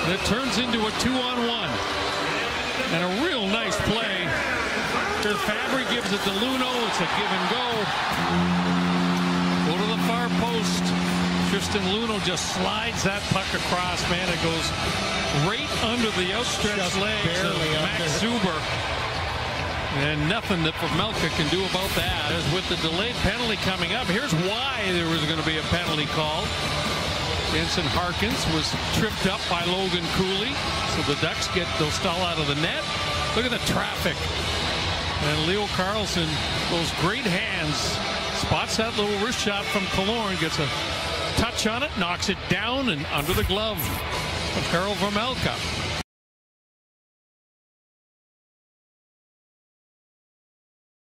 It turns into a 2-on-1. And a real nice play. Fabry gives it to Luno. It's a give and go. Go to the far post. Tristan Luno just slides that puck across. Man, it goes right under the outstretched legs of Max Zuber. And nothing that Vejmelka can do about that. As with the delayed penalty coming up, here's why there was going to be a penalty called. Jensen Harkins was tripped up by Logan Cooley. So the Ducks get Dostal out of the net. Look at the traffic. And Leo Carlsson, those great hands, spots that little wrist shot from Killorn, gets a touch on it, knocks it down and under the glove of Karel Vejmelka.